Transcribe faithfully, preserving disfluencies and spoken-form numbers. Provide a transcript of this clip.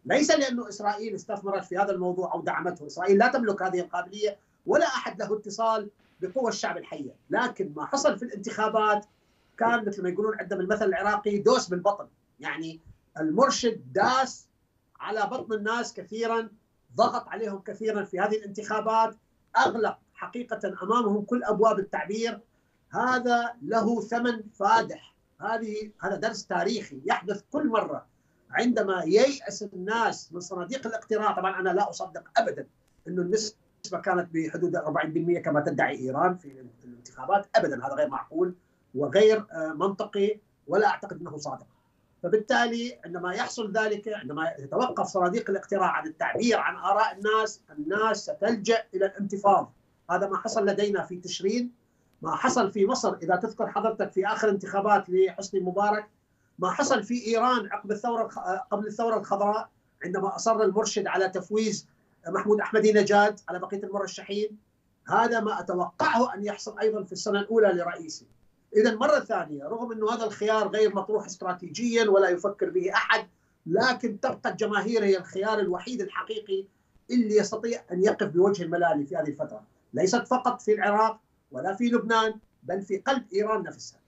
ليس لأنه إسرائيل استثمرت في هذا الموضوع أو دعمته. إسرائيل لا تملك هذه القابلية ولا أحد له اتصال بقوى الشعب الحية، لكن ما حصل في الانتخابات كان مثل ما يقولون عندنا بالمثل العراقي دوس بالبطن. يعني المرشد داس على بطن الناس كثيرا، ضغط عليهم كثيرا في هذه الانتخابات، أغلق حقيقة أمامهم كل أبواب التعبير. هذا له ثمن فادح. هذه هذا درس تاريخي يحدث كل مرة عندما ييأس الناس من صناديق الاقتراع. طبعا أنا لا أصدق أبدا أن النسبة كانت بحدود أربعين بالمئة كما تدعي إيران في الانتخابات، أبدا هذا غير معقول وغير منطقي، ولا أعتقد أنه صادق. فبالتالي عندما يحصل ذلك، عندما يتوقف صناديق الاقتراع عن التعبير عن آراء الناس، الناس ستلجأ إلى الانتفاض. هذا ما حصل لدينا في تشرين، ما حصل في مصر إذا تذكر حضرتك في آخر انتخابات لحسني مبارك، ما حصل في إيران عقب الثورة قبل الثورة الخضراء عندما أصر المرشد على تفويز محمود أحمدي نجاد على بقية المرشحين. هذا ما أتوقعه أن يحصل أيضا في السنة الأولى لرئيسي. إذا مرة ثانية، رغم أنه هذا الخيار غير مطروح استراتيجيا ولا يفكر به أحد، لكن تبقى الجماهير هي الخيار الوحيد الحقيقي اللي يستطيع أن يقف بوجه الملالي في هذه الفترة، ليست فقط في العراق ولا في لبنان، بل في قلب إيران نفسها.